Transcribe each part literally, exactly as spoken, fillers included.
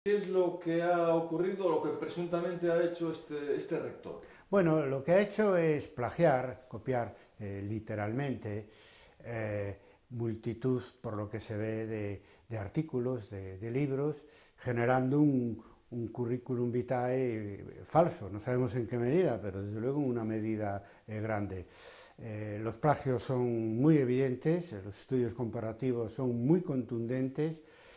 ¿Qué es lo que ha ocurrido, lo que presuntamente ha hecho este, este rector? Bueno, lo que ha hecho es plagiar, copiar eh, literalmente eh, multitud, por lo que se ve, de, de artículos, de, de libros, generando un, un currículum vitae falso. No sabemos en qué medida, pero desde luego en una medida eh, grande. Eh, los plagios son muy evidentes, los estudios comparativos son muy contundentes.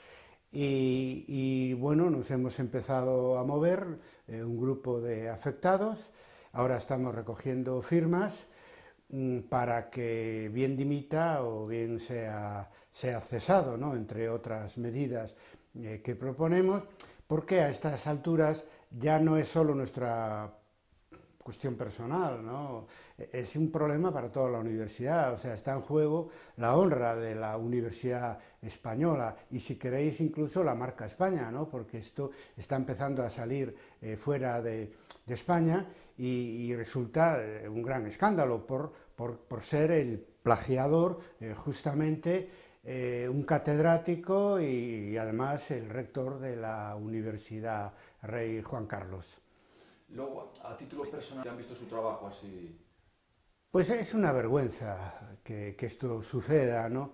Y, y, bueno, nos hemos empezado a mover, eh, un grupo de afectados. Ahora estamos recogiendo firmas mm, para que bien dimita o bien sea, sea cesado, ¿no? Entre otras medidas eh, que proponemos, porque a estas alturas ya no es solo nuestra cuestión personal, ¿no? Es un problema para toda la universidad, o sea, está en juego la honra de la universidad española y, si queréis, incluso la marca España, ¿no? Porque esto está empezando a salir eh, fuera de, de España y, y resulta eh, un gran escándalo por, por, por ser el plagiador eh, justamente eh, un catedrático y, y además el rector de la Universidad Rey Juan Carlos. Luego, a título personal, ¿han visto su trabajo así? Pues es una vergüenza que, que esto suceda, ¿no?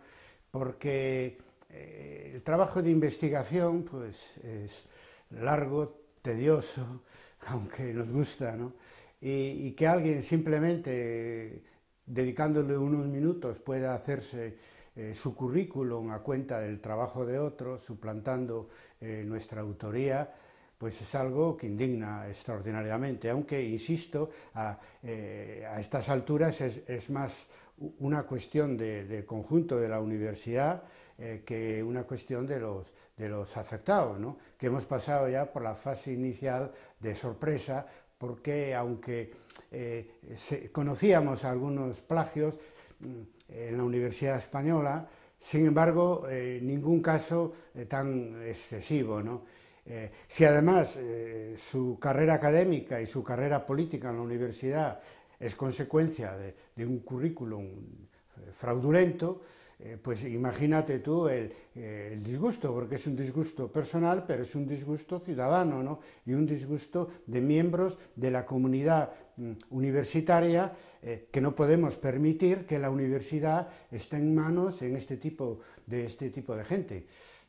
Porque eh, el trabajo de investigación pues, es largo, tedioso, aunque nos gusta, ¿no? Y, y que alguien simplemente, dedicándole unos minutos, pueda hacerse eh, su currículum a cuenta del trabajo de otros, suplantando eh, nuestra autoría, pues es algo que indigna extraordinariamente, aunque, insisto, a, eh, a estas alturas es, es, más una cuestión de, del conjunto de la universidad eh, que una cuestión de los, de los afectados, ¿no? Que hemos pasado ya por la fase inicial de sorpresa, porque aunque eh, se, conocíamos algunos plagios mm, en la Universidad Española, sin embargo, eh, ningún caso eh, tan excesivo, ¿no? Eh, si además eh, su carrera académica y su carrera política en la universidad es consecuencia de, de un currículum eh, fraudulento, eh, pues imagínate tú el, eh, el disgusto, porque es un disgusto personal, pero es un disgusto ciudadano, ¿no? Y un disgusto de miembros de la comunidad mm, universitaria, eh, que no podemos permitir que la universidad esté en manos en este tipo de, este tipo de gente.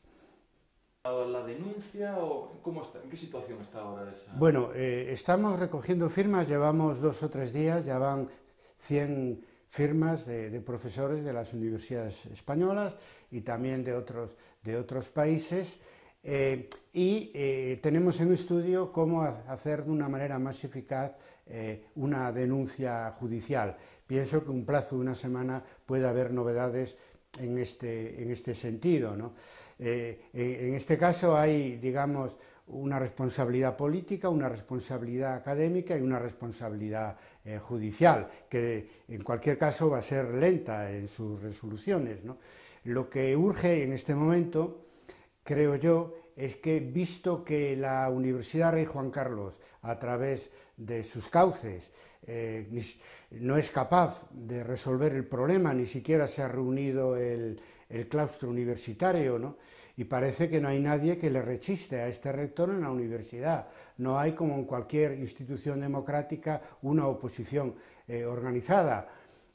¿La denuncia o cómo está, en qué situación está ahora esa? Bueno, eh, estamos recogiendo firmas, llevamos dos o tres días, ya van cien firmas de, de profesores de las universidades españolas y también de otros, de otros países. Eh, y eh, tenemos en estudio cómo hacer de una manera más eficaz eh, una denuncia judicial. Pienso que en un plazo de una semana puede haber novedades en este, en este sentido, ¿no? Eh, en este caso hay, digamos, una responsabilidad política, una responsabilidad académica y una responsabilidad eh, judicial, que en cualquier caso va a ser lenta en sus resoluciones, ¿no? Lo que urge en este momento, creo yo, es que, visto que la Universidad Rey Juan Carlos, a través de sus cauces, eh, no es capaz de resolver el problema, ni siquiera se ha reunido el, el claustro universitario, ¿no? Y parece que no hay nadie que le rechiste a este rector en la universidad. No hay, como en cualquier institución democrática, una oposición eh, organizada.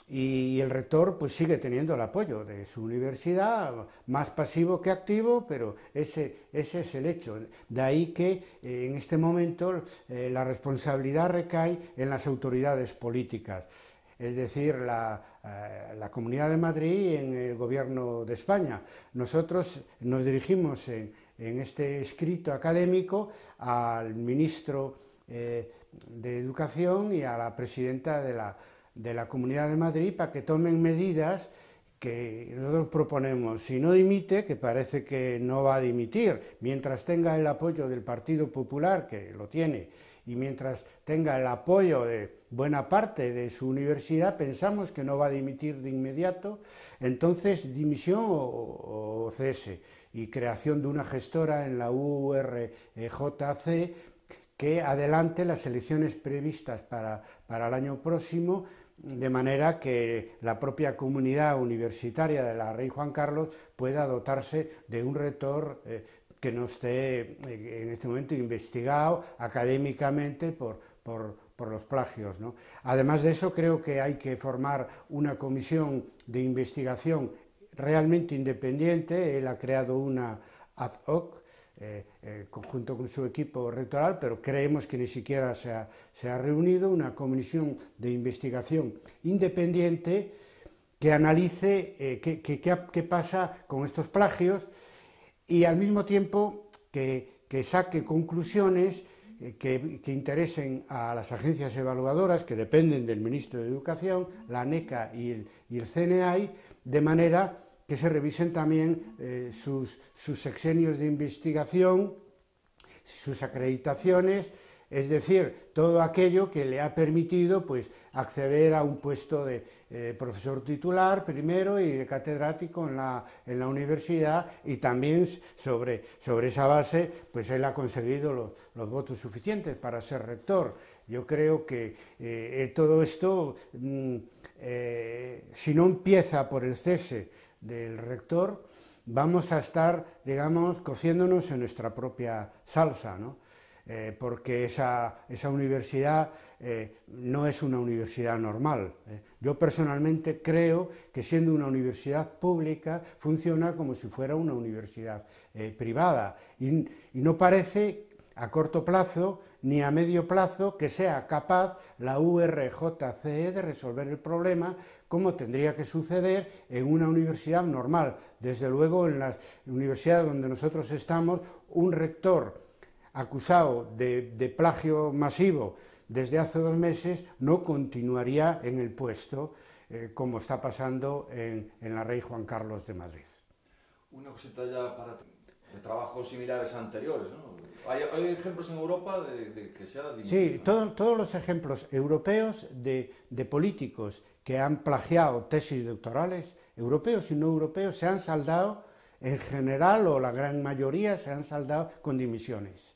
Y el rector pues sigue teniendo el apoyo de su universidad, más pasivo que activo, pero ese, ese es el hecho. De ahí que eh, en este momento eh, la responsabilidad recae en las autoridades políticas, es decir, la, eh, la Comunidad de Madrid y en el Gobierno de España. Nosotros nos dirigimos en, en este escrito académico al ministro eh, de Educación y a la presidenta de la de la Comunidad de Madrid para que tomen medidas que nosotros proponemos. Si no dimite, que parece que no va a dimitir, mientras tenga el apoyo del Partido Popular, que lo tiene, y mientras tenga el apoyo de buena parte de su universidad, pensamos que no va a dimitir de inmediato, entonces dimisión o, o cese, y creación de una gestora en la U R J C que adelante las elecciones previstas para, para el año próximo, de manera que la propia comunidad universitaria de la Rey Juan Carlos pueda dotarse de un rector eh, que no esté en este momento investigado académicamente por, por, por los plagios, ¿no? Además de eso, creo que hay que formar una comisión de investigación realmente independiente. Él ha creado una ad hoc, eh, eh, conjunto con su equipo rectoral, pero creemos que ni siquiera se ha, se ha reunido, una comisión de investigación independiente que analice eh, qué, qué, qué pasa con estos plagios y al mismo tiempo que, que saque conclusiones eh, que, que interesen a las agencias evaluadoras que dependen del Ministro de Educación, la ANECA y el, y el C N A I, de manera que se revisen también eh, sus, sus sexenios de investigación, sus acreditaciones, es decir, todo aquello que le ha permitido pues, acceder a un puesto de eh, profesor titular primero y de catedrático en la, en la universidad, y también sobre, sobre esa base pues él ha conseguido los, los votos suficientes para ser rector. Yo creo que eh, todo esto, mm, eh, si no empieza por el cese del rector, vamos a estar, digamos, cociéndonos en nuestra propia salsa, ¿no? Eh, porque esa, esa universidad eh, no es una universidad normal. Eh. Yo personalmente creo que siendo una universidad pública funciona como si fuera una universidad eh, privada y, y no parece a corto plazo ni a medio plazo que sea capaz la U R J C E de resolver el problema como tendría que suceder en una universidad normal. Desde luego en las universidades donde nosotros estamos, un rector acusado de, de plagio masivo desde hace dos meses no continuaría en el puesto eh, como está pasando en, en la Rey Juan Carlos de Madrid. Una cosita ya para de trabajos similares anteriores, ¿no? ¿Hay, hay ejemplos en Europa de, de que se ha dimitido? Sí, todo, todos los ejemplos europeos de, de políticos que han plagiado tesis doctorales, europeos y no europeos, se han saldado, en general o la gran mayoría, se han saldado con dimisiones.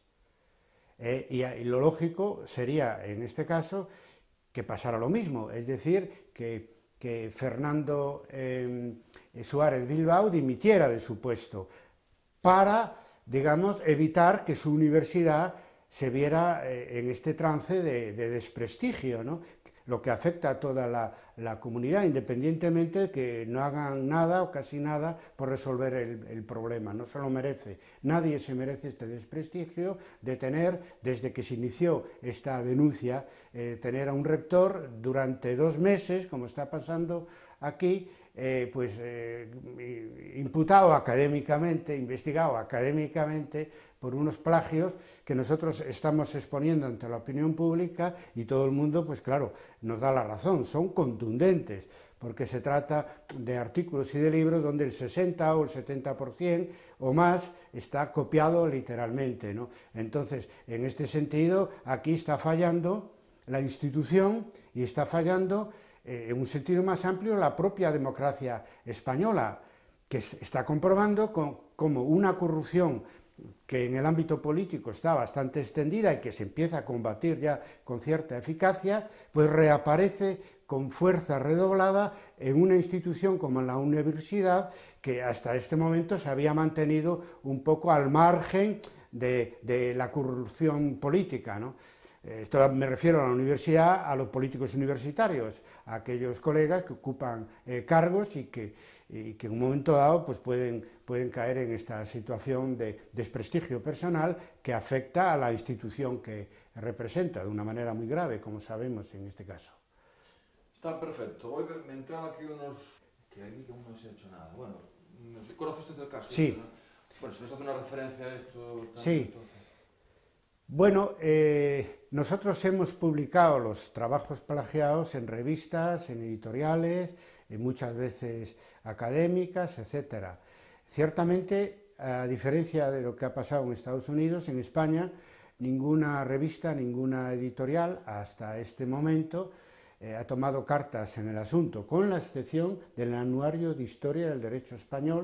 Eh, y, y lo lógico sería, en este caso, que pasara lo mismo, es decir, que, que Fernando eh, Suárez Bilbao dimitiera de su puesto para, digamos, evitar que su universidad se viera eh, en este trance de, de desprestigio, ¿no? Lo que afecta a toda la, la comunidad, independientemente de que no hagan nada o casi nada por resolver el, el problema. No se lo merece. Nadie se merece este desprestigio de tener, desde que se inició esta denuncia, eh, tener a un rector durante dos meses, como está pasando aquí, eh, pues eh, imputado académicamente, investigado académicamente por unos plagios que nosotros estamos exponiendo ante la opinión pública y todo el mundo, pues claro, nos da la razón, son contundentes, porque se trata de artículos y de libros donde el sesenta o el setenta por ciento o más está copiado literalmente, ¿no? Entonces, en este sentido, aquí está fallando la institución y está fallando eh, en un sentido más amplio la propia democracia española, que está comprobando con, como una corrupción que en el ámbito político está bastante extendida y que se empieza a combatir ya con cierta eficacia, pues reaparece con fuerza redoblada en una institución como la universidad, que hasta este momento se había mantenido un poco al margen de, de la corrupción política, ¿no? Esto me refiero a la universidad, a los políticos universitarios, a aquellos colegas que ocupan eh, cargos y que, y que en un momento dado pues pueden, pueden caer en esta situación de desprestigio personal que afecta a la institución que representa de una manera muy grave, como sabemos en este caso. Está perfecto. Hoy me entraron aquí unos... que aquí no se ha hecho nada. Bueno, ¿conoces usted el caso? Sí. ¿No? Bueno, si nos hace una referencia a esto... También, sí. Entonces... Bueno, eh, nosotros hemos publicado los trabajos plagiados en revistas, en editoriales, en muchas veces académicas, etcétera. Ciertamente, a diferencia de lo que ha pasado en Estados Unidos, en España, ninguna revista, ninguna editorial, hasta este momento, eh, ha tomado cartas en el asunto, con la excepción del Anuario de Historia del Derecho Español,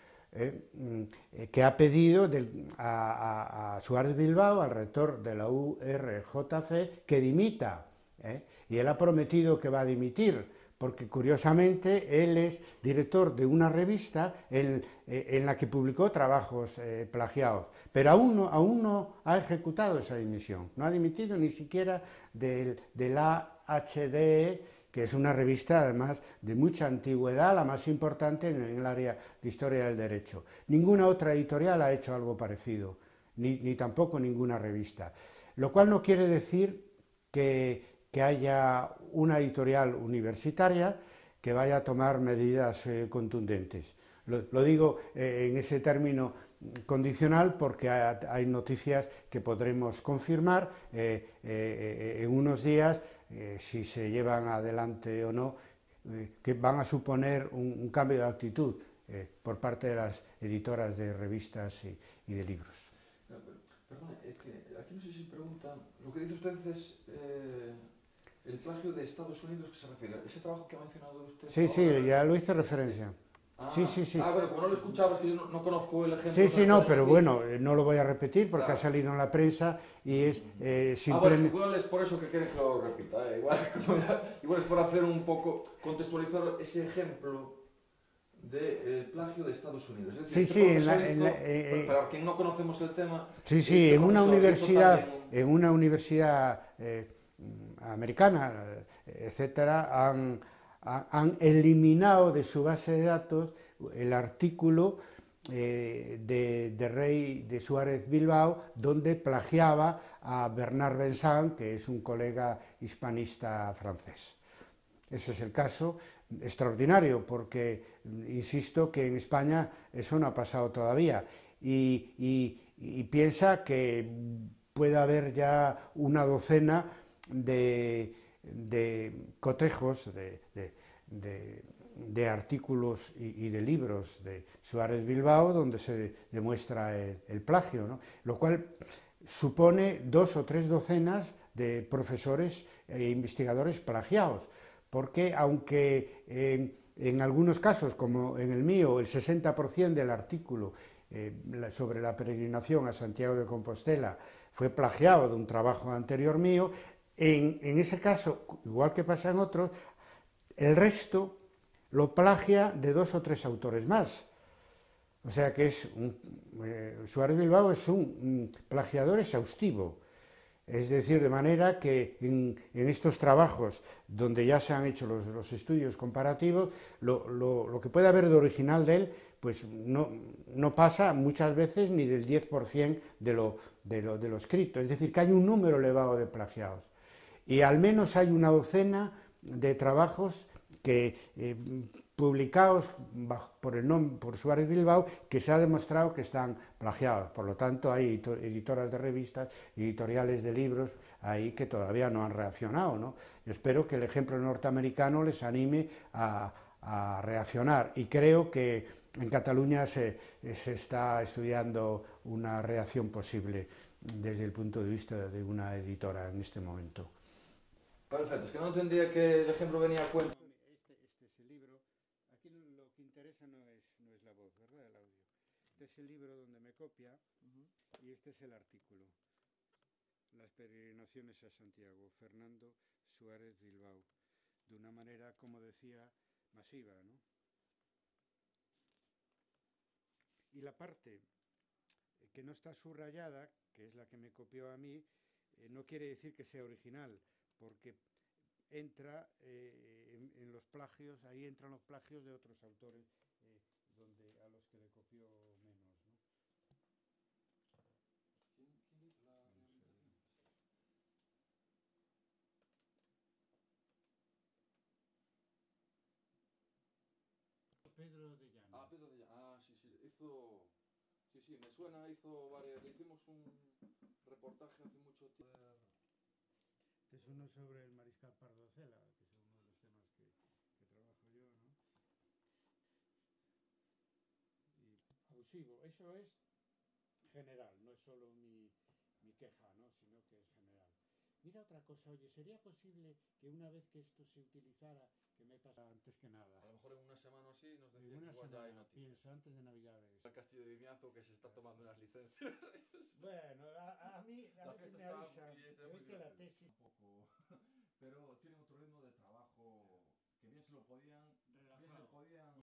Eh, que ha pedido del, a, a, a Suárez Bilbao, al rector de la U R J C, que dimita, ¿eh? y él ha prometido que va a dimitir, porque curiosamente él es director de una revista en, en la que publicó trabajos eh, plagiados, pero aún no, aún no ha ejecutado esa dimisión, no ha dimitido ni siquiera del, de la H D E, que es una revista además de mucha antigüedad, la más importante en, en el área de historia del derecho. Ninguna otra editorial ha hecho algo parecido, ni, ni tampoco ninguna revista, lo cual no quiere decir que que haya una editorial universitaria que vaya a tomar medidas eh, contundentes. Lo, lo digo eh, en ese término condicional porque hay, hay noticias que podremos confirmar eh, eh, en unos días, eh, si se llevan adelante o no, eh, que van a suponer un, un cambio de actitud eh, por parte de las editoras de revistas y, y de libros. Perdón, es que aquí no sé si preguntan, lo que dice usted es eh, el plagio de Estados Unidos, ¿qué se refiere? ¿Ese trabajo que ha mencionado usted? Sí, sí, ya lo hice referencia. Ah, sí, sí, sí. Ah, bueno, como no lo escuchaba, es que yo no, no conozco el ejemplo. Sí, sí, no, pero bueno, no lo voy a repetir porque claro. ha salido en la prensa y es eh, simplemente... Ah, bueno, igual es por eso que quieren que lo repita, ¿eh? igual, ya, igual es por hacer un poco, contextualizar ese ejemplo del de plagio de Estados Unidos. Es decir, sí, este sí, en la, hizo, en la, eh, para quien no conocemos el tema... Sí, sí, este en una universidad, también... en una universidad eh, americana, etcétera, han, han eliminado de su base de datos el artículo eh, de, de Rey de Suárez Bilbao, donde plagiaba a Bernard Vincent, que es un colega hispanista francés. Ese es el caso extraordinario, porque insisto que en España eso no ha pasado todavía. Y, y, y piensa que puede haber ya una docena de, de cotejos, de, de, de, de artículos y, y de libros de Suárez Bilbao donde se demuestra el, el plagio, ¿no? Lo cual supone dos o tres docenas de profesores e investigadores plagiados, porque aunque eh, en algunos casos, como en el mío, el sesenta por ciento del artículo eh, sobre la peregrinación a Santiago de Compostela fue plagiado de un trabajo anterior mío, en, en ese caso, igual que pasa en otros, el resto lo plagia de dos o tres autores más. O sea que es un, eh, Suárez Bilbao es un, un plagiador exhaustivo. Es decir, de manera que en, en estos trabajos donde ya se han hecho los, los estudios comparativos, lo, lo, lo que puede haber de original de él, pues no, no pasa muchas veces ni del diez por ciento de lo, de, lo, de lo escrito. Es decir, que hay un número elevado de plagiados. Y al menos hay una docena de trabajos que, eh, publicados bajo, por el nombre, por Suárez Bilbao, que se ha demostrado que están plagiados. Por lo tanto, hay editoras de revistas, editoriales de libros ahí que todavía no han reaccionado, ¿no? Yo espero que el ejemplo norteamericano les anime a, a reaccionar, y creo que en Cataluña se, se está estudiando una reacción posible desde el punto de vista de una editora en este momento. Perfecto, es que no entendía que el ejemplo venía a cuento. Este, este es el libro. Aquí lo que interesa no es, no es la voz, ¿verdad? El audio. Este es el libro donde me copia, uh-huh, y este es el artículo. Las peregrinaciones a Santiago, Fernando Suárez Bilbao. De una manera, como decía, masiva, ¿no? Y la parte que no está subrayada, que es la que me copió a mí, eh, no quiere decir que sea original, porque entra eh, en, en los plagios, ahí entran los plagios de otros autores eh, donde, a los que le copió menos, ¿no? ¿Quién, quién hizo la rehabilitación? Pedro de Llano. Ah, Pedro de Llano. Ah, sí, sí. Hizo... Sí, sí, me suena, hizo varias... Le hicimos un reportaje hace mucho tiempo. Este es uno sobre el mariscal Pardo Cela, que es uno de los temas que, que trabajo yo, ¿no? Y abusivo, eso es general, no es solo mi, mi queja, ¿no? Sino que es general. Mira otra cosa, oye, ¿sería posible que una vez que esto se utilizara, que metas antes que nada? A lo mejor en una semana o así nos decían que igual ya hay noticias. Pienso, antes de Navidades. El Castillo de Vimianzo que se está tomando unas licencias. Bueno, a, a mí a la veces fiesta me está avisan, muy, está yo muy hice la divertida. tesis. Un poco, pero tiene otro ritmo de trabajo que bien se lo podían, bien se Relajado. podían